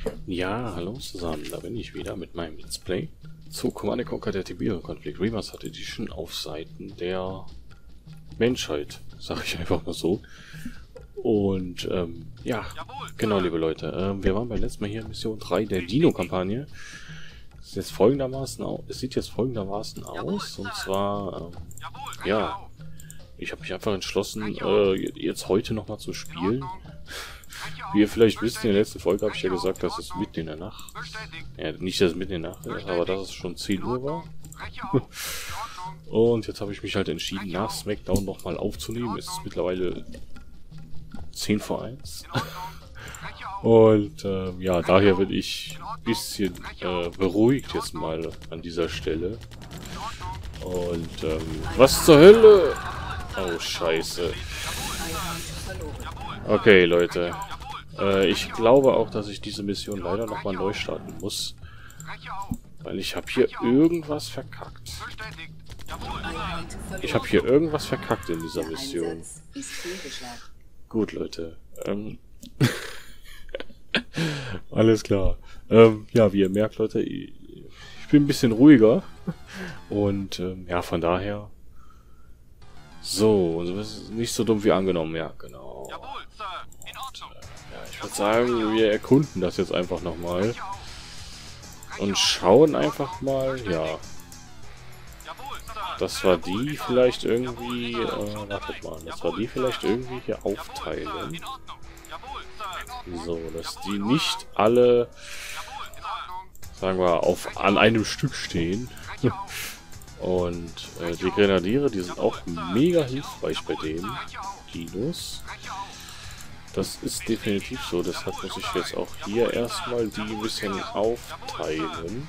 Ja, hallo zusammen, da bin ich wieder mit meinem Let's Play zu Command & Conquer der Tiberium-Konflikt Remastered Edition auf Seiten der Menschheit, sag ich einfach mal so. Und, ja, genau, liebe Leute, wir waren beim letzten Mal hier in Mission 3 der Dino-Kampagne. Es sieht jetzt folgendermaßen aus, und zwar, ja, ich habe mich einfach entschlossen, jetzt heute nochmal zu spielen. Wie ihr vielleicht wisst, in der letzten Folge habe ich ja gesagt, dass es mitten in der Nacht... Ja, nicht, dass es mitten in der Nacht ist, aber dass es schon 10 Uhr war. Und jetzt habe ich mich halt entschieden, nach Smackdown nochmal aufzunehmen. Es ist mittlerweile 10 vor 1. Und ja, daher bin ich ein bisschen beruhigt jetzt mal an dieser Stelle. Und was zur Hölle? Oh, scheiße. Okay, Leute. Ich glaube auch, dass ich diese Mission leider nochmal neu starten muss. Weil ich habe hier irgendwas verkackt. Ich habe hier irgendwas verkackt in dieser Mission. Gut, Leute. Alles klar. Ja, wie ihr merkt, Leute, ich bin ein bisschen ruhiger. Und ja, von daher... So, nicht so dumm wie angenommen, ja, genau. Ja, ich würde sagen, wir erkunden das jetzt einfach nochmal. Und schauen einfach mal, ja. Das war die vielleicht irgendwie, wartet mal, das war die vielleicht irgendwie hier aufteilen. So, dass die nicht alle, sagen wir, an einem Stück stehen. Und die Grenadiere, die sind auch mega hilfreich bei den Dinos. Das ist definitiv so, deshalb muss ich jetzt auch hier erstmal die ein bisschen aufteilen.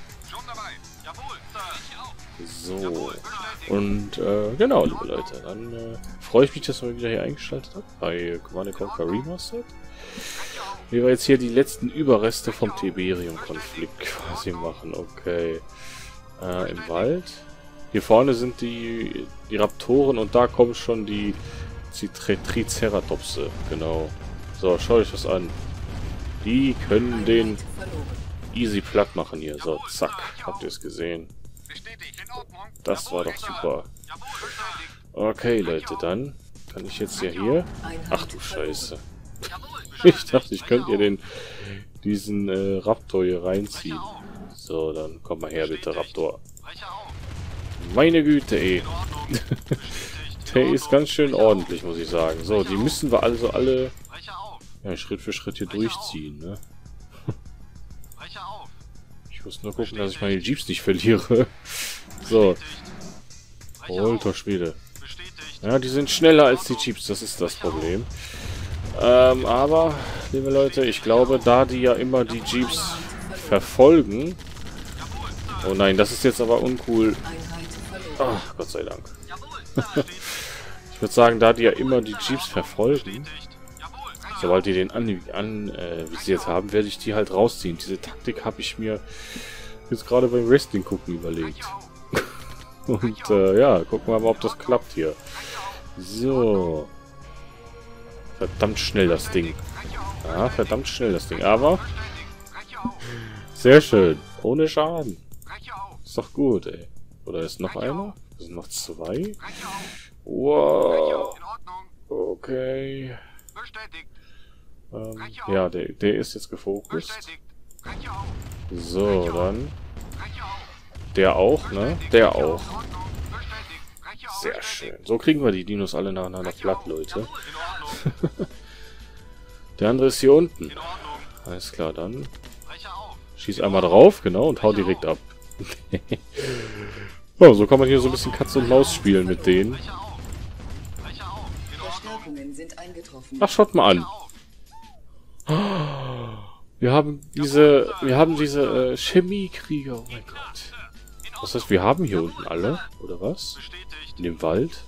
So. Und genau, liebe Leute, dann freue ich mich, dass ihr wieder hier eingeschaltet habt bei Command & Conquer Remastered. Wie wir jetzt hier die letzten Überreste vom Tiberium-Konflikt quasi machen. Okay. Im Wald. Hier vorne sind die Raptoren und da kommen schon die Triceratopse. Genau. So, schaut euch das an. Die können den easy platt machen hier. So, zack. Habt ihr es gesehen? Das war doch super. Okay, Leute, dann kann ich jetzt ja hier... Ach du Scheiße. Ich dachte, ich könnte hier diesen Raptor hier reinziehen. So, dann komm mal her, bitte, Raptor. Meine Güte, ey. Der ist ganz schön ordentlich, muss ich sagen. So, die müssen wir also alle ja, Schritt für Schritt hier durchziehen, ne? Ich muss nur gucken, dass ich meine Jeeps nicht verliere. So. Alter Schwede. Ja, die sind schneller als die Jeeps, das ist das Problem. Aber, liebe Leute, ich glaube, da die ja immer die Jeeps verfolgen... Oh nein, das ist jetzt aber uncool. Ach, Gott sei Dank. Ich würde sagen, da die ja immer die Jeeps verfolgen, sobald die den anvisiert haben, werde ich die halt rausziehen. Diese Taktik habe ich mir jetzt gerade beim Wrestling gucken überlegt. Und ja, gucken wir mal, ob das klappt hier. So. Verdammt schnell das Ding. Ja, verdammt schnell das Ding. Aber sehr schön. Ohne Schaden. Ist doch gut, ey. Oder ist noch einer? Es sind noch 2. Wow. Okay. Ja, der ist jetzt gefokust. So, dann. Der auch, ne? Der auch. Sehr schön. So kriegen wir die Dinos alle nacheinander platt, Leute. Der andere ist hier unten. Alles klar, dann. Schieß einmal drauf, genau, und hau direkt ab. Oh, so kann man hier so ein bisschen Katze und Maus spielen mit denen. Ach, schaut mal an. Wir haben diese Chemiekrieger. Oh mein Gott. Das heißt, wir haben hier unten alle, oder was? In dem Wald?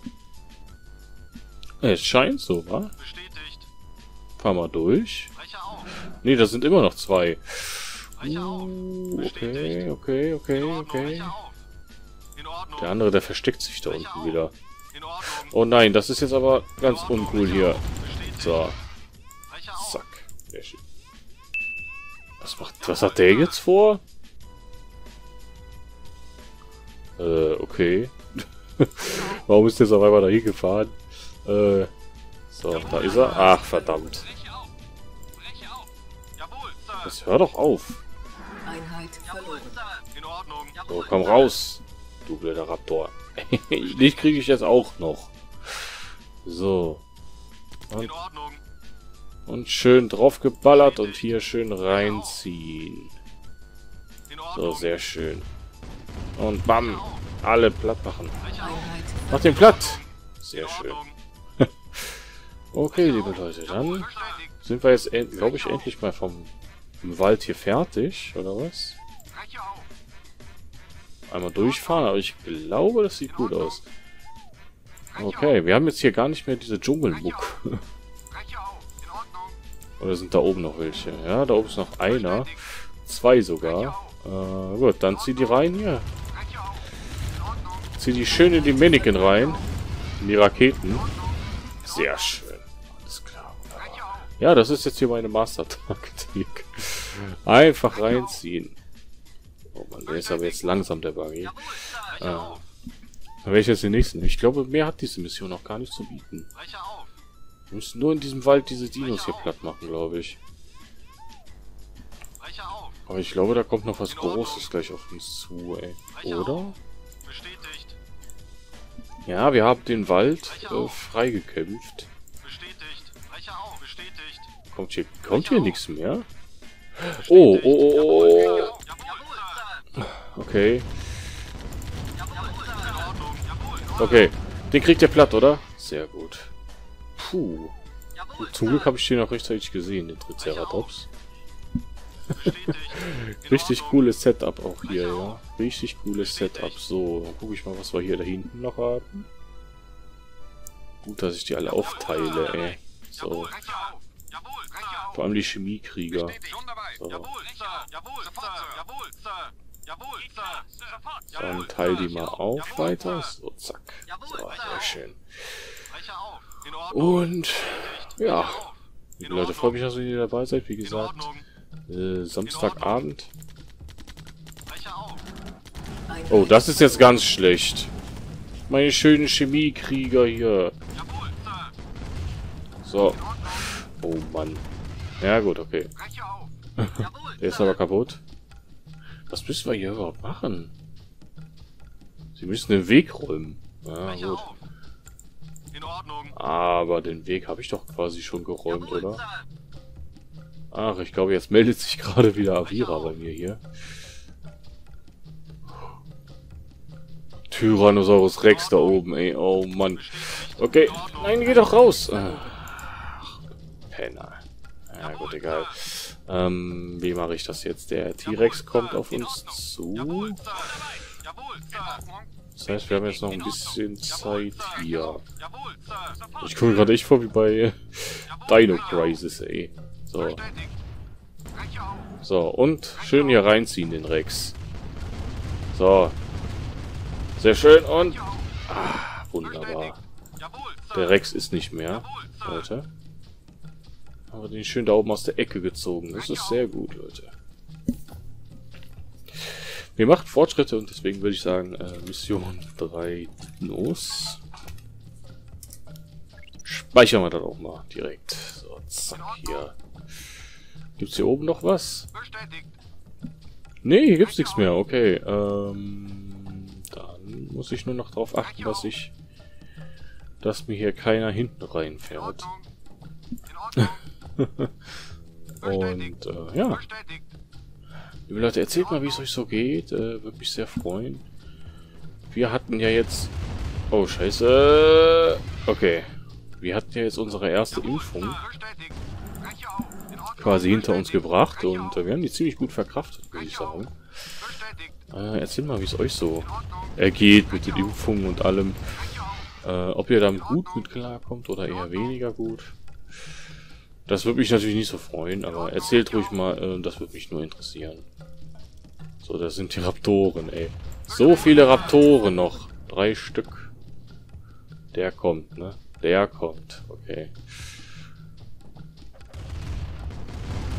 Es scheint so, wa? Fahr mal durch. Ne, da sind immer noch 2. Okay. Der andere, der versteckt sich da unten wieder. Oh nein, das ist jetzt aber ganz uncool hier. So. Zack. Sehr schön. Was hat der jetzt vor? Okay. Warum ist der so auf einmal da hingefahren? So, da ist er. Ach, verdammt. Das hör doch auf. So, komm raus, du blöder Raptor. Dich kriege ich jetzt auch noch. So. Und schön drauf geballert und hier schön reinziehen. So, sehr schön. Und bam, alle platt machen. Mach den platt. Sehr schön. Okay, liebe Leute, dann sind wir jetzt, glaube ich, endlich mal vom Wald hier fertig, oder was? Einmal durchfahren, aber ich glaube, das sieht gut aus. Okay, wir haben jetzt hier gar nicht mehr diese Dschungelmuck. Oder sind da oben noch welche? Ja, da oben ist noch einer. 2 sogar. Gut, dann zieh die rein hier. Zieh die schön in die Mannequin rein. In die Raketen. Sehr schön. Alles klar. Ja, das ist jetzt hier meine Master-Taktik. Einfach reinziehen. Oh Mann, der ist aber jetzt langsam, der Buggy. Dann werde ich jetzt den nächsten. Ich glaube, mehr hat diese Mission noch gar nicht zu bieten. Wir müssen nur in diesem Wald diese Dinos hier platt machen, glaube ich. Aber ich glaube, da kommt noch was Großes gleich auf uns zu, ey. Oder? Ja, wir haben den Wald freigekämpft. Kommt hier nichts mehr? Oh, oh, oh, oh. Okay. Okay, den kriegt der platt, oder? Sehr gut. Puh. Zum Glück habe ich den auch rechtzeitig gesehen, den Triceratops. Richtig cooles Setup auch hier, ja. Richtig cooles Setup. So, dann gucke ich mal, was wir hier da hinten noch haben. Gut, dass ich die alle aufteile, ey. So. Vor allem die Chemiekrieger. So. Dann teile die mal auf weiter. So, zack. So, sehr schön. Und ja, liebe Leute, freue mich, dass ihr dabei seid. Wie gesagt, Samstagabend. Oh, das ist jetzt ganz schlecht. Meine schönen Chemiekrieger hier. So. Oh Mann. Ja gut, okay. Der ist aber kaputt. Was müssen wir hier überhaupt machen? Sie müssen den Weg räumen. Ja, gut. Aber den Weg habe ich doch quasi schon geräumt, oder? Ach, ich glaube, jetzt meldet sich gerade wieder Avira bei mir hier. Tyrannosaurus Rex da oben, ey. Oh Mann. Okay. Nein, geh doch raus. Ach, Penner. Ja gut, egal. Wie mache ich das jetzt? Der T-Rex kommt auf uns zu. Das heißt, wir haben jetzt noch ein bisschen Zeit hier. Ich komme gerade echt vor wie bei Dino Crisis, ey. So. So, und schön hier reinziehen, den Rex. So. Sehr schön und... Ah, wunderbar. Der Rex ist nicht mehr, Leute. Aber den schön da oben aus der Ecke gezogen. Das ist sehr gut, Leute. Wir machen Fortschritte und deswegen würde ich sagen, Mission 3 los. Speichern wir das auch mal direkt. So, zack, hier. Gibt's hier oben noch was? Nee, hier gibt's nichts mehr. Okay, dann muss ich nur noch darauf achten, dass mir hier keiner hinten reinfährt. Und, ja. Liebe Leute, erzählt mal, wie es euch so geht. Würde mich sehr freuen. Wir hatten ja jetzt... Oh, scheiße. Okay. Wir hatten ja jetzt unsere erste Impfung quasi hinter uns gebracht. Und wir haben die ziemlich gut verkraftet, würde ich sagen. Erzählt mal, wie es euch so ergeht mit den Impfungen und allem. Ob ihr damit gut mit klarkommt oder eher weniger gut. Das würde mich natürlich nicht so freuen, aber erzählt ruhig mal, das würde mich nur interessieren. So, das sind die Raptoren, ey. So viele Raptoren noch. 3 Stück. Der kommt, ne? Der kommt, okay.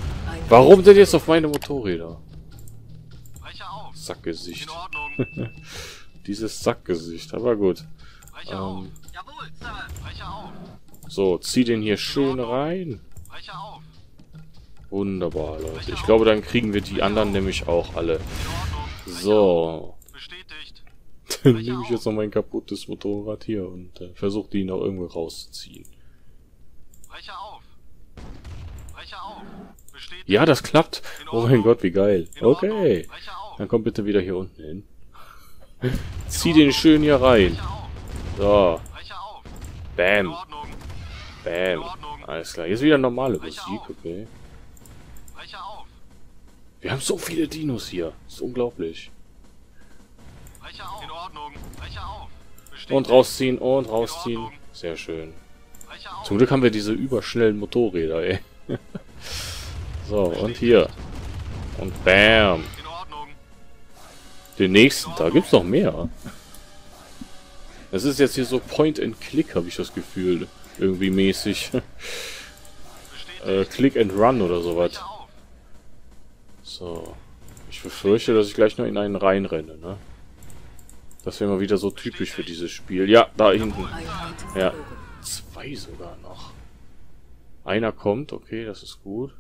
Warum denn jetzt auf meine Motorräder? Brecher auf. Sackgesicht. In Ordnung. Dieses Sackgesicht, aber gut. Brecher auf. Jawohl, Sir. Brecher auf. So, zieh den hier schön rein. Brecher auf. Wunderbar, Leute. Ich glaube, dann kriegen wir die anderen nämlich auch alle. In Ordnung. So. Bestätigt. Dann nehme ich jetzt noch mein kaputtes Motorrad hier und versuche die noch irgendwo rauszuziehen. Brecher auf. Brecher auf. Bestätigt. Ja, das klappt. Oh mein Gott, wie geil. In Ordnung. Okay. Brecher auf. Dann komm bitte wieder hier unten hin. Zieh den schön hier rein. Brecher auf. So. Brecher auf. In Bam. Ordnung. Bam. Alles klar. Jetzt wieder normale Musik, okay. Brecher auf. Wir haben so viele Dinos hier. Das ist unglaublich. Brecher auf. In Ordnung. Brecher auf. Bestätigt. Und rausziehen und rausziehen. Sehr schön. Brecher auf. Zum Glück haben wir diese überschnellen Motorräder, ey. So, und hier. Und bam. In Ordnung. Den nächsten, da gibt's noch mehr. Das ist jetzt hier so Point and Click, habe ich das Gefühl. Irgendwie mäßig. Bestätigt. Click and Run oder sowas. Brecher auf. So. Ich befürchte, dass ich gleich noch in einen reinrenne, ne? Das wäre mal wieder so typisch für dieses Spiel. Ja, da hinten. Ja. 2 sogar noch. Einer kommt, okay, das ist gut.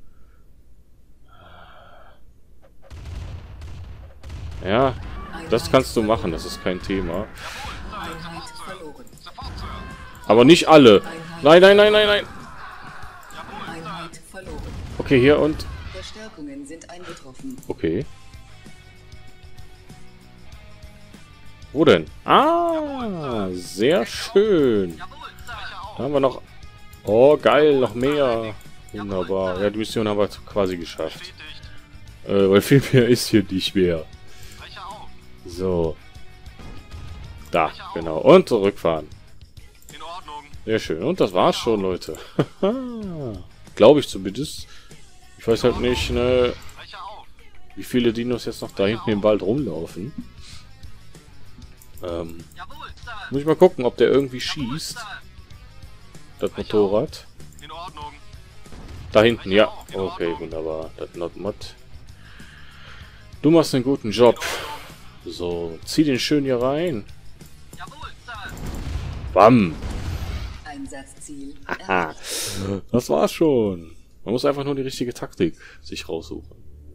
Ja, das kannst du machen, das ist kein Thema. Sofort, Sir. Aber nicht alle. Nein, nein, nein, nein, nein. Einheit verloren. Okay, hier und... Verstärkungen sind eingetroffen. Okay. Wo denn? Ah, sehr schön. Jawohl, Sir. Brecher auf. Da haben wir noch... Oh, geil, noch mehr. Wunderbar. Ja, die Mission haben wir quasi geschafft. Bestätigt. Weil viel mehr ist hier nicht mehr. Brecher auf. So. Da, genau. Und zurückfahren. In Ordnung. Sehr schön. Und das war's schon, Leute. Glaube ich zumindest. Ich weiß halt nicht, ne, Brecher auf. wie viele Dinos jetzt noch da hinten im Wald rumlaufen. Jawohl, Sir. Muss ich mal gucken, ob der irgendwie Jawohl, schießt. Sir. Das Motorrad. In Ordnung. Da hinten, ja. Okay, wunderbar. Das Not Mod. Du machst einen guten Job. So, zieh den schön hier rein. Jawohl, Sir. Bam. Einsatzziel. Aha. Das war's schon. Man muss einfach nur die richtige Taktik sich raussuchen.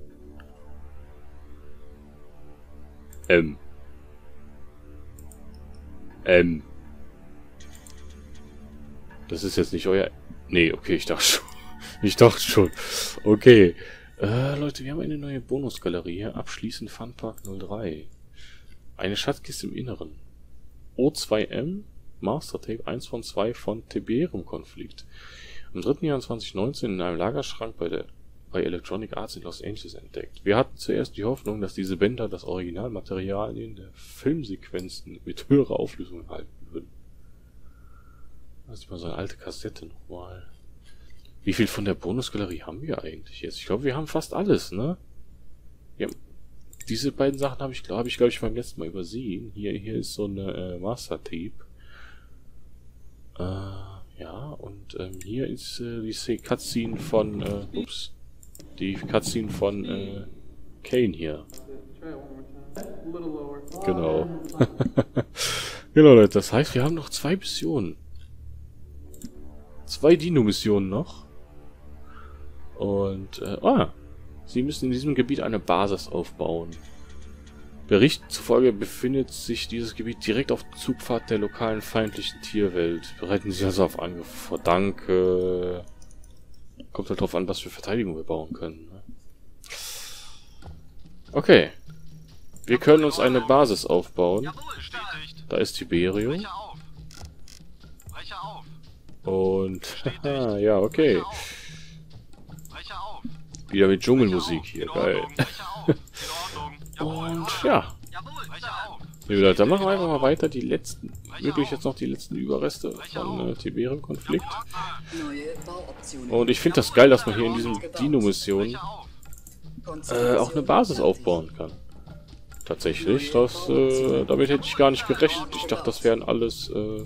Das ist jetzt nicht euer... Nee, okay, ich dachte schon. Ich dachte schon. Okay. Leute, wir haben eine neue Bonusgalerie hier. Abschließend Funpark 03. Eine Schatzkiste im Inneren. O2M Master Tape 1 von 2 von Tiberium-Konflikt. Am 3. Januar 2019 in einem Lagerschrank bei Electronic Arts in Los Angeles entdeckt. Wir hatten zuerst die Hoffnung, dass diese Bänder das Originalmaterial in der Filmsequenzen mit höherer Auflösung halten würden. Das ist mal so eine alte Kassette nochmal. Wie viel von der Bonusgalerie haben wir eigentlich jetzt? Ich glaube, wir haben fast alles, ne? Ja, diese beiden Sachen habe ich, glaube ich, beim letzten Mal übersehen. Hier ist so eine Master Tape. Ja, und hier ist die Cutscene von, die Cutscene von Kane hier. Genau. Genau, Leute, das heißt, wir haben noch 2 Missionen. 2 Dino-Missionen noch. Und, sie müssen in diesem Gebiet eine Basis aufbauen. Berichten zufolge befindet sich dieses Gebiet direkt auf der Zugfahrt der lokalen feindlichen Tierwelt. Bereiten Sie also auf Angriff vor. Danke. Kommt halt drauf an, was für Verteidigung wir bauen können. Ne? Okay. Wir können uns eine Basis aufbauen. Jawohl, bestätigt. Da ist Tiberium. Brecher auf. Brecher auf. Und, haha, ja, okay. Brecher auf. Wieder mit Dschungelmusik hier, In geil. Ordnung. Brecher auf. In Ordnung. Jawohl. Und, ja. Jawohl, Brecher auf. Liebe Leute, dann machen wir einfach mal weiter die letzten, wirklich jetzt noch die letzten Überreste von Tiberium-Konflikt. Neue Bauoptionen. Und ich finde das geil, dass man hier in diesen Dino-Missionen Brecher auf. auch eine Basis aufbauen kann. Tatsächlich, das, damit hätte ich gar nicht gerechnet. Ich dachte, das wären alles, In Ordnung.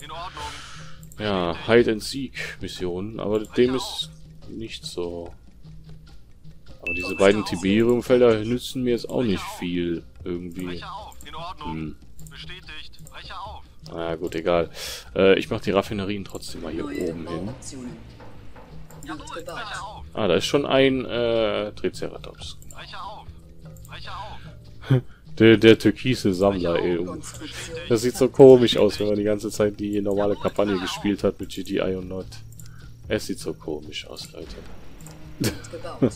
ja, Hide-and-Seek-Missionen, aber dem ist nicht so. diese beiden Tiberiumfelder nützen mir jetzt auch nicht viel. Irgendwie. Brecher auf. In Ordnung. Bestätigt. Brecher auf. Na gut, egal. Ich mache die Raffinerien trotzdem mal hier Neue oben hin. Bauoptionen. Wird gebaut. Brecher auf. Ah, da ist schon ein Triceratops. Brecher auf. Brecher auf. Der türkise Sammler, ey. Konstruktion. Das sieht so komisch aus, wenn man die ganze Zeit die normale Kampagne gespielt hat mit GDI und Not. Es sieht so komisch aus, Leute. Wird gebaut.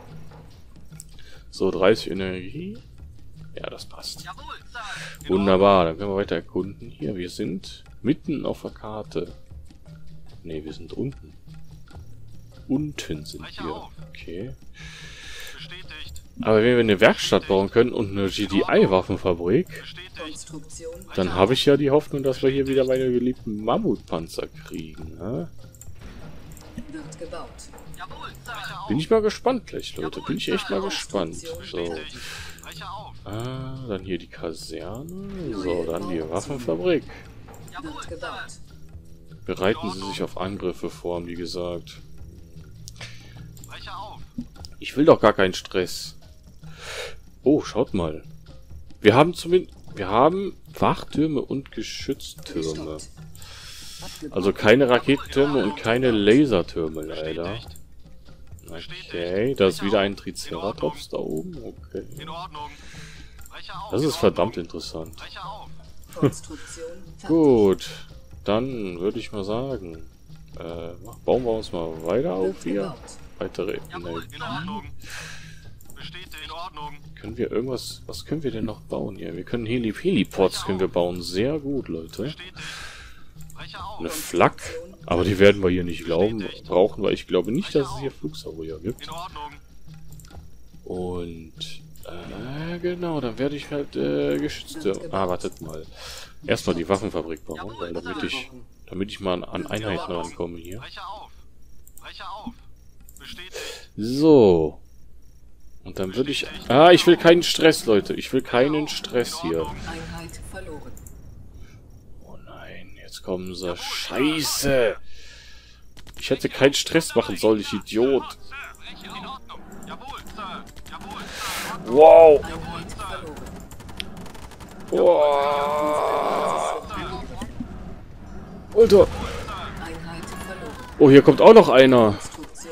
So, 30 Energie. Ja, das passt. Jawohl, Sir. Wunderbar, dann können wir weiter erkunden. Hier, wir sind mitten auf der Karte. Ne, wir sind unten. Unten sind wir. Okay. Bestätigt. Aber wenn wir eine Werkstatt bauen können und eine GDI-Waffenfabrik, Bestätigt. Konstruktion. dann habe ich ja die Hoffnung, dass wir hier wieder meine geliebten Mammutpanzer kriegen. Ne? Wird gebaut. Jawohl, Sir. Brecher auf. Bin ich mal gespannt gleich, Leute. Bin ich echt mal gespannt. So. Bestätigt. Brecher auf. Dann hier die Kaserne. So, dann die Waffenfabrik. Jawohl, Wird Sir. gebaut. Bereiten Sie sich auf Angriffe vor, wie gesagt. Brecher auf. Ich will doch gar keinen Stress. Oh, schaut mal. Wir haben Wachtürme und Geschütztürme. Gestoppt. Abgebaut. Also keine Raketentürme und keine Lasertürme leider. Okay, da ist wieder ein Triceratops da oben. Okay. In Ordnung. Brecher auf. Das In ist verdammt Ordnung. interessant. Brecher auf. Konstruktion. fertig. Gut, dann würde ich mal sagen, bauen wir uns mal weiter auf Wird hier. gebaut. Weitere Jawohl, in Energie. Ordnung. Bestätigt. In Ordnung. Können wir irgendwas, was können wir denn noch bauen hier? Wir können Heliports können wir bauen. Sehr gut, Leute. Bestätigt. Brecher auf. Eine Flak, aber die werden wir hier nicht brauchen, weil ich glaube nicht, dass es hier Flugsaurier gibt. In Ordnung. Und, genau, dann werde ich halt, geschützte... Ah, wartet mal. Erstmal die Waffenfabrik bauen, weil damit ich mal an Einheiten rankomme hier. Brecher auf. Brecher auf. Bestätigt. So. Und dann würde ich... Ah, ich will keinen Stress, Leute. Ich will keinen Stress hier. Einheit verloren. Oh nein, jetzt kommen sie. Scheiße. Ich hätte keinen Stress machen sollen, ich Idiot. Sir. In Ordnung. Jawohl, Sir. Jawohl, Sir. Wow. Einheit verloren. Wow. Alter. Einheit verloren. Oh, hier kommt auch noch einer. Konstruktion.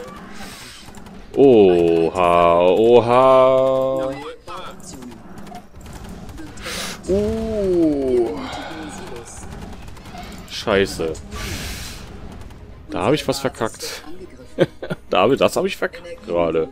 Oha, oha. Neue Bauoptionen. Wird gebaut. Silos. Scheiße. Da habe ich was verkackt. Angegriffen. Das habe ich verkackt gerade.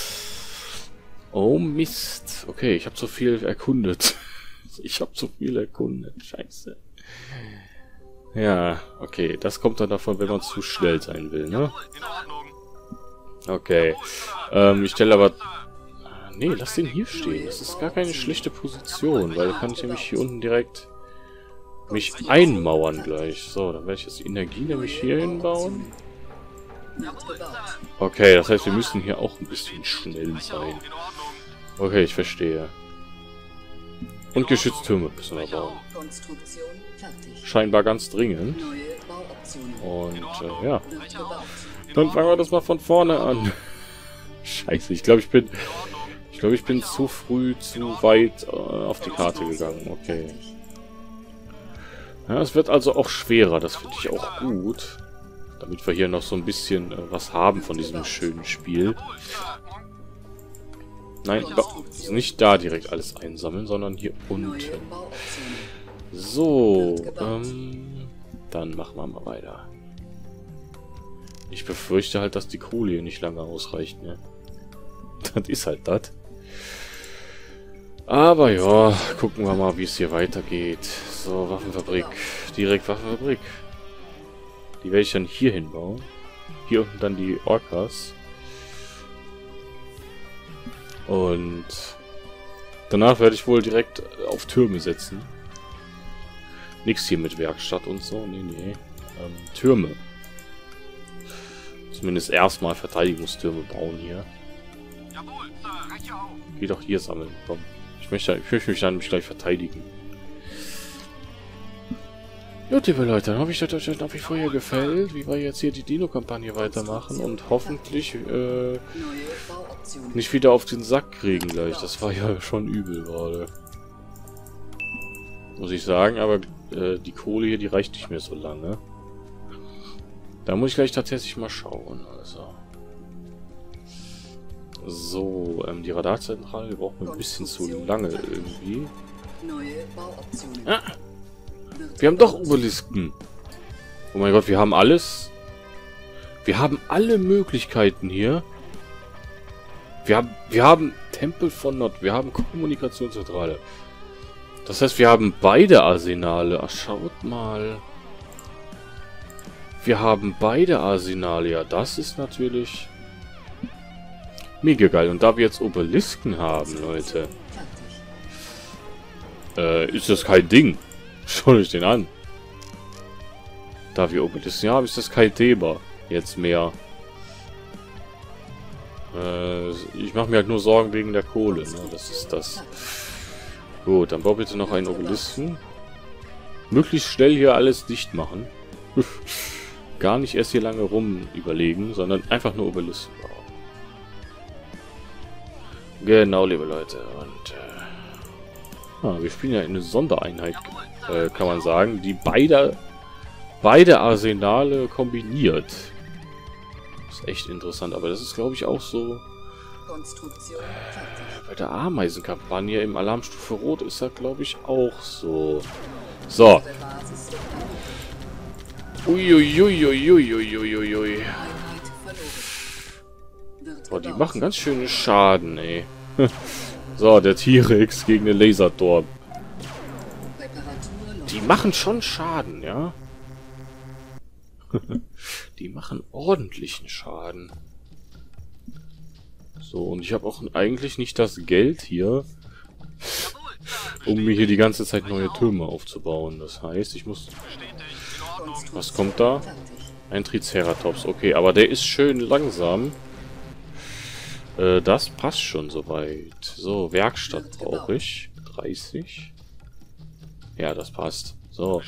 Oh Mist. Okay, ich habe zu viel erkundet. Ich habe zu viel erkundet. Scheiße. Ja, okay. Das kommt dann davon, wenn man zu schnell sein will, ne? In Ordnung. Okay. Ich stelle aber... Nee, lass den hier stehen. Das ist gar keine schlechte Position, weil dann kann ich nämlich hier unten direkt mich einmauern gleich. So, dann werde ich jetzt die Energie nämlich hier hinbauen. Wird gebaut. Okay, das heißt, wir müssen hier auch ein bisschen schnell sein. In Ordnung. Okay, ich verstehe. Und Geschütztürme müssen wir bauen. Konstruktion fertig. Scheinbar ganz dringend. Neue Bauoptionen. Und ja, Wird gebaut. dann fangen wir das mal von vorne an. Scheiße, ich glaube, ich bin zu früh, zu weit auf die Karte gegangen. Okay. Ja, es wird also auch schwerer, das finde ich auch gut. Damit wir hier noch so ein bisschen was haben von diesem schönen Spiel. Nein, nicht da direkt alles einsammeln, sondern hier Neue unten. Bauoptionen. So, dann machen wir mal weiter. Ich befürchte halt, dass die Kohle hier nicht lange ausreicht, ne? Das ist halt das. Aber ja, gucken wir mal, wie es hier weitergeht. So, Waffenfabrik. Direkt Waffenfabrik. Die werde ich dann hier hinbauen. Hier unten dann die Orcas. Und danach werde ich wohl direkt auf Türme setzen. Nix hier mit Werkstatt und so. Nee, nee. Türme. Zumindest erstmal Verteidigungstürme bauen hier. Jawohl, Sir. Brecher auf. Geh doch hier sammeln, komm. Ich möchte mich dann nämlich gleich verteidigen. Gut, liebe Leute, dann hoffe ich, dass euch nach wie vor hier gefällt, wie wir jetzt hier die Dino-Kampagne weitermachen und hoffentlich Neue Bauoptionen. nicht wieder auf den Sack kriegen gleich. Das war ja schon übel gerade. Muss ich sagen, aber die Kohle hier, die reicht nicht mehr so lange. Da muss ich gleich tatsächlich mal schauen. Also. So, die Radarzentrale, die braucht mir ein bisschen zu lange irgendwie. Neue Bauoptionen. Ah, wir haben doch Obelisken. Oh mein Gott, wir haben alles. Wir haben alle Möglichkeiten hier. Wir haben Tempel von Nord, wir haben Kommunikationszentrale. Das heißt, wir haben beide Arsenale. Ach, schaut mal. Wir haben beide Arsenale. Ja, das ist natürlich mega geil. Und da wir jetzt Obelisken haben, Leute, ist das kein Ding. Schaut euch den an. Da wir Obelisken haben, ist das kein Thema. Jetzt mehr. Ich mache mir halt nur Sorgen wegen der Kohle. Ne? Das ist das. Gut, dann bau bitte noch einen Obelisken. Möglichst schnell hier alles dicht machen. Gar nicht erst hier lange rum überlegen, sondern einfach nur Obelisken bauen. Genau, liebe Leute. Und wir spielen ja eine Sondereinheit, kann man sagen, die beide Arsenale kombiniert. Ist echt interessant, aber das ist, glaube ich, auch so. Konstruktion fertig. Bei der Ameisenkampagne im Alarmstufe Rot ist das, glaube ich, auch so. So. Basis Uiuiuiuiuiuiui. Einheit verloren. Wird Boah, die gebaut. machen ganz schönen Schaden, ey. So, der T-Rex gegen den Lasertorp. Reparatur noch. Die machen schon Schaden, ja? Die machen ordentlichen Schaden. So, und ich habe auch eigentlich nicht das Geld hier, um mir hier die ganze Zeit neue Türme aufzubauen. Das heißt, ich muss... Was kommt da? Fertig. Ein Triceratops. Okay, aber der ist schön langsam. Das passt schon soweit. So, Werkstatt brauche ich. 30. Ja, das passt. So.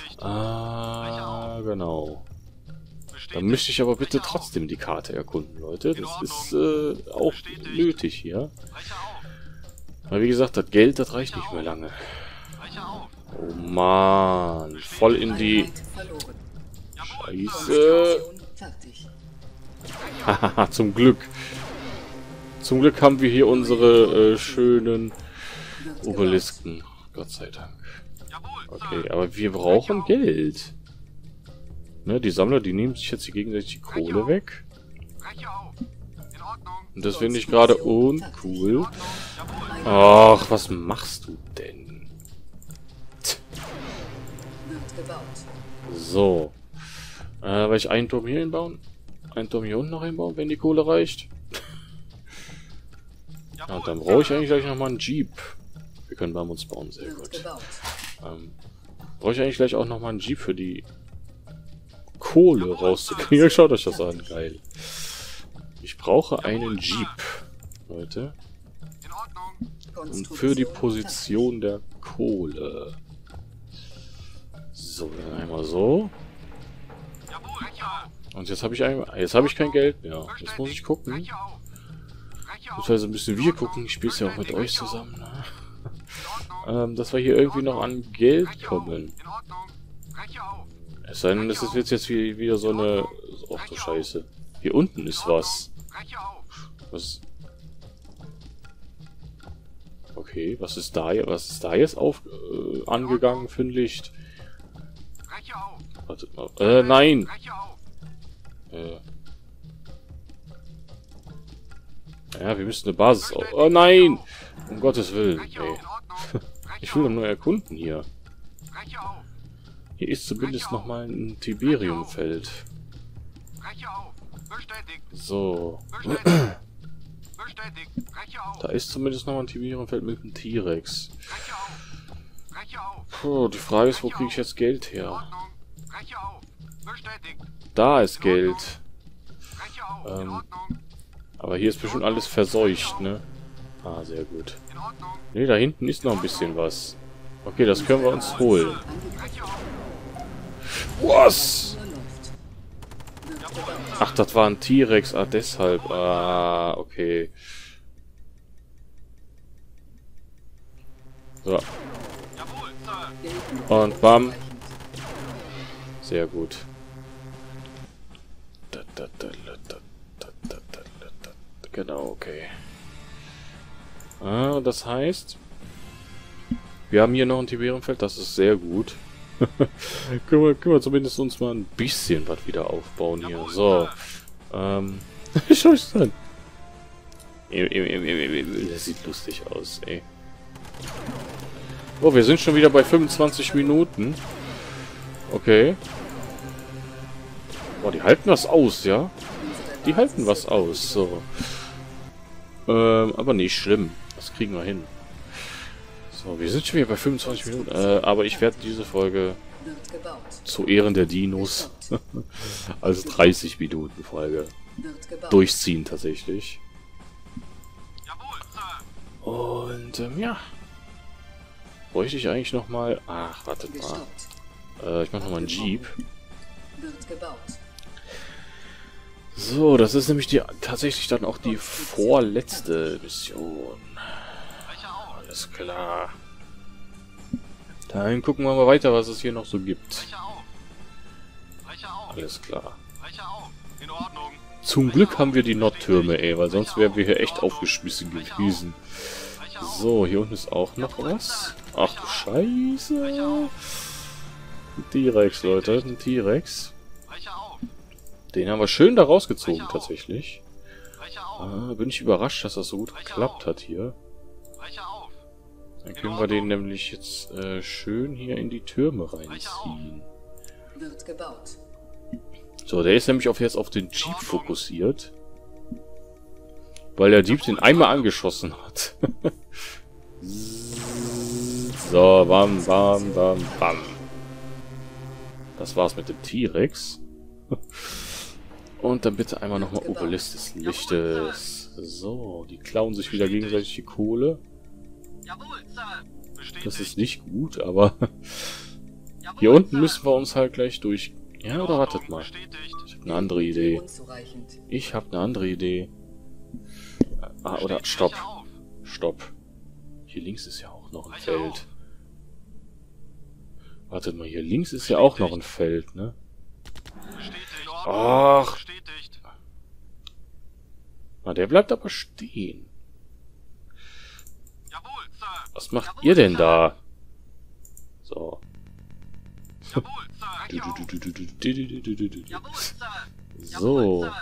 Genau. Dann möchte ich aber bitte trotzdem die Karte erkunden, Leute. Das ist auch nötig hier. Aber wie gesagt, das Geld, das reicht nicht mehr lange. Oh Mann. Voll in die... Einheit verloren. Scheiße. Konstruktion fertig. Haha, zum Glück. Zum Glück haben wir hier unsere schönen Wird Obelisken. Gott sei Dank. Okay, aber wir brauchen Geld. Ne, die Sammler, die nehmen sich jetzt hier gegenseitig die Kohle weg. Und das finde ich gerade uncool. Ach, was machst du denn? Wird gebaut. So. Weil ich einen Turm hier hinbauen? Einen Turm hier unten noch hinbauen, wenn die Kohle reicht? Ja, und dann brauche ich eigentlich gleich nochmal einen Jeep. Wir können bei uns bauen, sehr Wird gut. gebaut. Brauche ich eigentlich gleich auch nochmal einen Jeep für die Kohle rauszukriegen. Schaut euch das an, geil. Ich brauche einen Jeep, Leute. Und für die Position der Kohle. So, dann einmal so. Und jetzt habe ich kein Geld mehr. Jetzt muss ich gucken. Beziehungsweise müssen wir gucken. Ich spiele es ja auch mit euch zusammen. Ne? Dass wir hier irgendwie noch an Geld kommen. Es sei denn, das ist jetzt wieder so eine... Ach du Scheiße. Hier unten ist was. Was? Okay, was ist da jetzt angegangen für ein Licht? Wartet mal. Nein! Ja, wir müssen eine Basis auf... Oh nein! Um Gottes Willen, ey. Ich will doch nur erkunden hier. Hier ist zumindest nochmal ein Tiberiumfeld. So. Da ist zumindest nochmal ein Tiberiumfeld mit einem T-Rex. Puh, die Frage ist, wo kriege ich jetzt Geld her? Da ist Geld. Aber hier ist bestimmt alles verseucht, ne? Ah, sehr gut. Ne, da hinten ist noch ein bisschen was. Okay, das können wir uns holen. Was? Nur läuft. Wird gebaut. Ach, das war ein T-Rex. Ah, deshalb. Ah, okay. So. Jawohl, Sir. Bildmittel Und bam. unzureichend. Sehr gut. Genau, okay. Ah, das heißt, wir haben hier noch ein Tiberiumfeld, das ist sehr gut. können wir zumindest uns mal ein bisschen was wieder aufbauen hier. So. Schau es an. Das sieht lustig aus, ey. Oh, wir sind schon wieder bei 25 Minuten. Okay. Boah, die halten was aus, ja? Die halten was aus, so. Aber nicht schlimm. Das kriegen wir hin. So, wir sind schon wieder bei 25 Minuten. Aber ich werde diese Folge Wird gebaut. zu Ehren der Dinos als 30 Minuten Folge Wird gebaut. durchziehen tatsächlich. Jawohl, Sir. Und ja. Bräuchte ich eigentlich nochmal... Ach, wartet mal. Gestoppt. Ich mache nochmal einen Jeep. Wird gebaut. So, das ist nämlich tatsächlich dann auch die vorletzte Mission. Brecher auf. Alles klar. Dann gucken wir mal weiter, was es hier noch so gibt. Brecher auf. Brecher auf. Alles klar. Brecher auf. In Ordnung. Zum Glück haben wir die Nordtürme, ey, weil sonst wären wir hier echt aufgeschmissen gewesen. Brecher auf. So, hier unten ist auch noch was. Ach du Scheiße. Ein T-Rex, Leute, ein T-Rex. Brecher auf. Den haben wir schön da rausgezogen, tatsächlich. Brecher auf. Bin ich überrascht, dass das so gut geklappt hat hier. Brecher auf. Dann können wir den nämlich jetzt schön hier in die Türme reinziehen. Wird gebaut. So, der ist nämlich jetzt auf den Jeep fokussiert. Weil der Jeep den einmal angeschossen hat. So, bam, bam, bam, bam. Das war's mit dem T-Rex. Und dann bitte einmal nochmal Obelisk des Lichtes. So, die klauen sich wieder gegenseitig die Kohle. Jawohl, Sir. Bestätigt. Das ist nicht gut, aber Jawohl, hier unten Sir. müssen wir uns halt gleich durch... Ja, In oder Ordnung. wartet mal. Bestätigt. Ich habe eine andere Idee. Unzureichend. Ich habe eine andere Idee. Ah, oder stopp. Brecher auf. Stopp. Hier links ist ja auch noch ein Brecher Feld. auf. Wartet mal, hier links ist ja auch noch ein Feld, ne? Bestätigt. In Ordnung. Ach. Bestätigt. Na, der bleibt aber stehen. Jawohl, Sir. Was macht ihr denn da? So. Jawohl, Sir. Jawohl, Sir. So. Sir.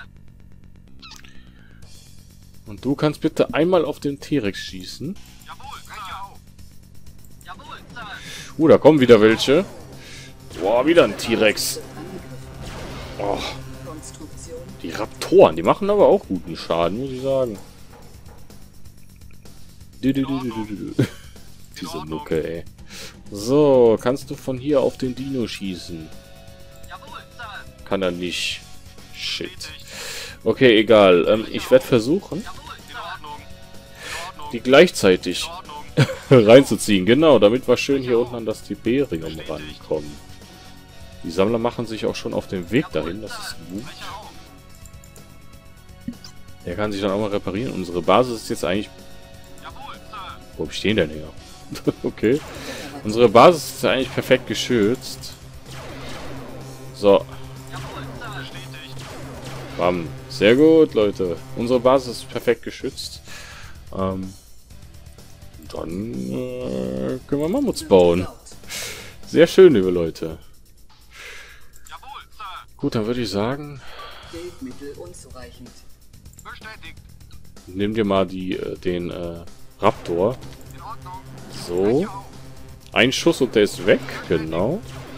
Und du kannst bitte einmal auf den T-Rex schießen. Jawohl, Brecher auf. Jawohl, Sir. Da kommen wieder welche. Boah, wieder ein T-Rex. Oh, Konstruktion. die Raptoren, die machen aber auch guten Schaden, muss ich sagen. Diese Mucke, ey. So, kannst du von hier auf den Dino schießen? Jawohl, Sir. Kann er nicht. Shit. Okay, egal. Ich werde versuchen, Jawohl, in Ordnung. In Ordnung. die gleichzeitig In Ordnung. reinzuziehen. Genau, damit wir schön hier unten an das Tiberium rankommen. Die Sammler machen sich auch schon auf den Weg dahin, das ist gut. Brecher auf. Der kann sich dann auch mal reparieren. Unsere Basis ist jetzt eigentlich... Jawohl, Sir. Wo hab ich den denn her? Okay. Unsere Basis ist ja eigentlich perfekt geschützt. So, Jawohl, Sir. Bestätigt. bam. Sehr gut, Leute. Unsere Basis ist perfekt geschützt. Dann können wir Mammuts bauen. Gebaut. Sehr schön, liebe Leute. Jawohl, Sir. Gut, dann würde ich sagen, Bildmittel unzureichend. Bestätigt. nimm dir mal den Raptor. In Ordnung. So. Brecher auf. Ein Schuss und der ist weg. Genau.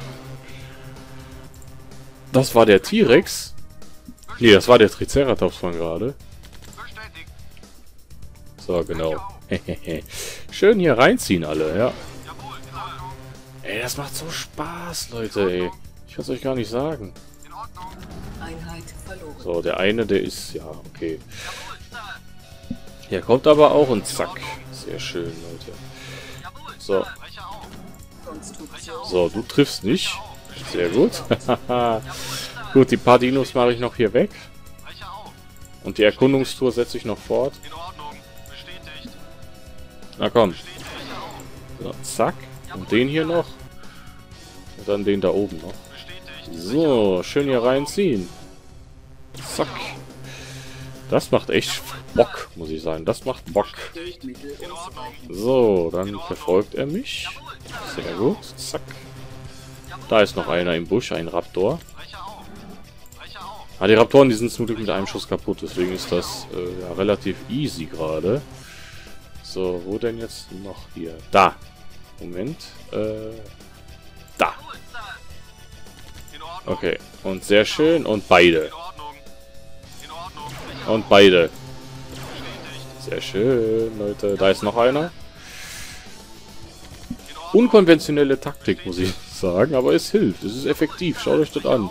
Das war der T-Rex. Nee, das war der Triceratops von gerade. Bestätigt. So, genau. Schön hier reinziehen alle, ja. Jawohl, in Ordnung. Ey, das macht so Spaß, Leute, ey. Ich kann es euch gar nicht sagen. In Ordnung. Einheit verloren. So, der eine, der ist... Ja, okay. Jawohl, Sir. Hier kommt aber auch und zack. Sehr schön, Leute. Jawohl, So. Sir. Brecher auf. Konstruktion. So, du triffst nicht. Sehr gut. Gut, die paar Dinos mache ich noch hier weg. Brecher auf. Und die Erkundungstour setze ich noch fort. In Ordnung. Bestätigt. Na komm. Bestätigt. So, zack. Und den hier noch. Und dann den da oben noch. Bestätigt. So, schön hier reinziehen. Zack. Das macht echt Bock, muss ich sagen. Das macht Bock. Bildmittel unzureichend. So, dann verfolgt er mich. Sehr gut. Zack. Da ist noch einer im Busch, ein Raptor. Brecher auf. Brecher auf. Ah, die Raptoren, die sind zum Glück mit einem Schuss kaputt. Deswegen ist das ja, relativ easy gerade. So, wo denn jetzt noch hier? Da. Moment. Da. In Ordnung. Okay. Und sehr schön. Und beide. In Ordnung. In Ordnung. Brecher Und beide. bestätigt. Sehr schön, Leute. Da ist noch einer. In Ordnung. Unkonventionelle Taktik, muss ich sagen. Aber es hilft. Es ist effektiv. Schaut euch das an.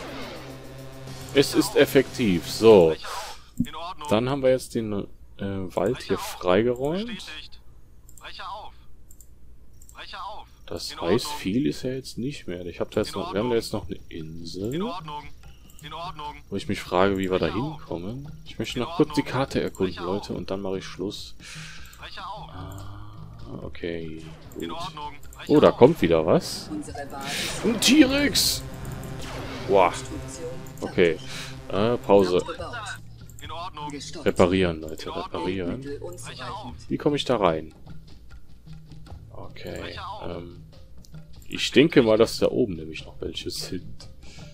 Es ist effektiv. So. In Ordnung. Dann haben wir jetzt den Wald hier freigeräumt. Bestätigt. Brecher auf. Brecher auf. Das In heißt, Ordnung. viel ist ja jetzt nicht mehr. Ich habe da jetzt noch, wir haben da jetzt noch eine In Insel, Ordnung. In Ordnung. wo ich mich frage, wie wir da hinkommen. Ich möchte noch kurz die Karte erkunden, Leute, und dann mache ich Schluss. Brecher auf. Ah, okay. In Gut. Ordnung. Oh, da kommt wieder was. Unsere Basis. Ein T-Rex! Wow. Konstruktion. Okay. Pause. Abgebaut. In Ordnung. Gestoppt. Reparieren, Leute, reparieren. Bildmittel unzureichend. Wie komme ich da rein? Okay. Ich denke mal, dass da oben nämlich noch welche sind.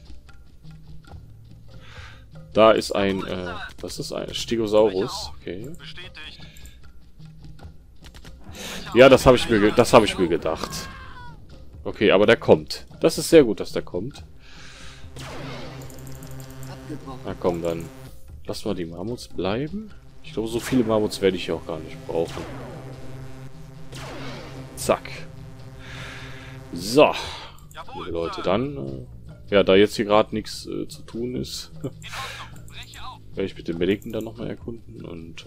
Da ist ein, was ist ein Stegosaurus? Okay. Bestätigt. Ja, das habe ich mir gedacht. Okay, aber der kommt. Das ist sehr gut, dass der kommt. Abgebrochen. Na komm, dann lassen wir die Mammuts bleiben. Ich glaube, so viele Mammuts werde ich hier auch gar nicht brauchen. Zack. So. Liebe Leute, dann, ja, da jetzt hier gerade nichts zu tun ist, werde ich mit dem Mediken dann nochmal erkunden und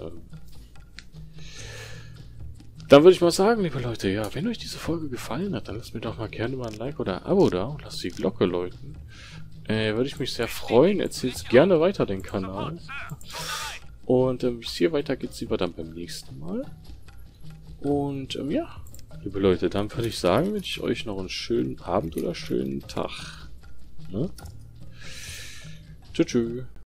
dann würde ich mal sagen, liebe Leute, ja, wenn euch diese Folge gefallen hat, dann lasst mir doch mal gerne mal ein Like oder ein Abo da und lasst die Glocke läuten. Würde ich mich sehr freuen. Erzählt gerne weiter den Kanal. Und wie es hier weitergeht, sehen wir dann beim nächsten Mal. Und ja, liebe Leute, dann würde ich sagen, wünsche ich euch noch einen schönen Abend oder schönen Tag. Ne? Tschüss.